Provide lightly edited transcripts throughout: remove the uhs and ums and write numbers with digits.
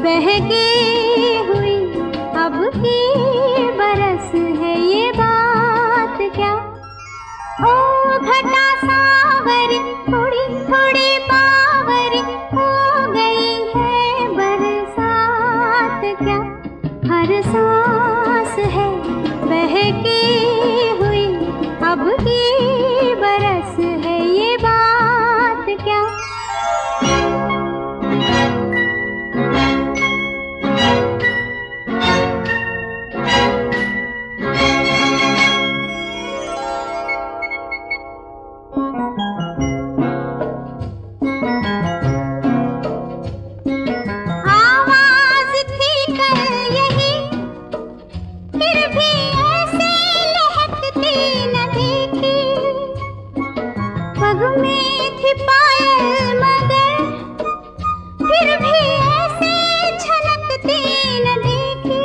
बहकी हुई अब की बरस है ये बात क्या। ओ घटा सांवरी थोड़ी थोड़ी बावरी हो गई है बरसात क्या। हर सांस है बहकी हुई अब की बरस है ये बात क्या। आवाज थी कल यही फिर भी ऐसे लहकती न देखी। पग में थी पायल मगर फिर भी ऐसे छलकती न देखी।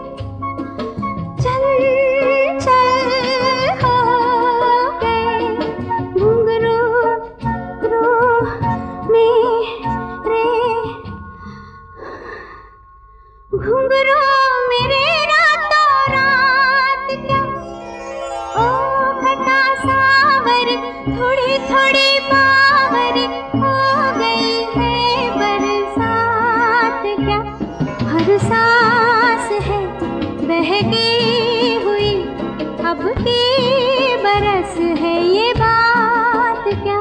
चंचल हो गए घुंघरू मेरे घुंघरू मेरे रातों रात क्या। ओ घटा सांवरी थोड़ी थोड़ी बावरी हो गई है बरसात क्या। हर सांस है बहकी हुई अब की बरस है ये बात क्या।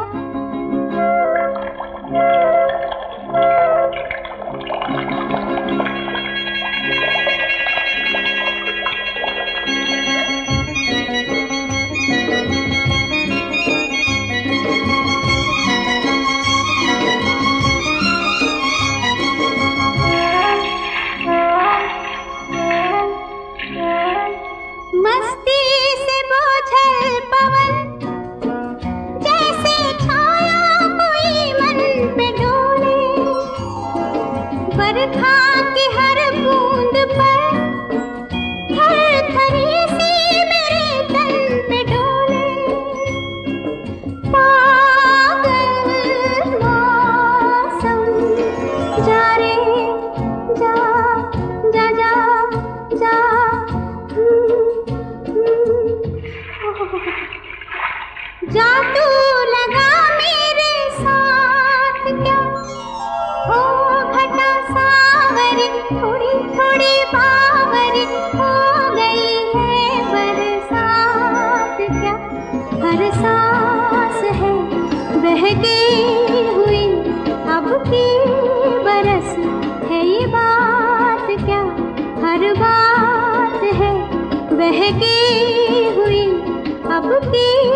मस्ती से बोझल पवन जैसे छाया कोई मन पे डोले। बरखा की हर बूंद पर थर थरी सी मेरे तन पे डोले। पागल मौसम जा रे जा जा जा जा जा तू लगा मेरे साथ क्या। ओ घटा सांवरी थोड़ी थोड़ी बावरी हो गई है बरसात क्या। हर सांस है बहकी हुई अब की बरस है ये बात क्या। हर बात है बहकी हुई अब की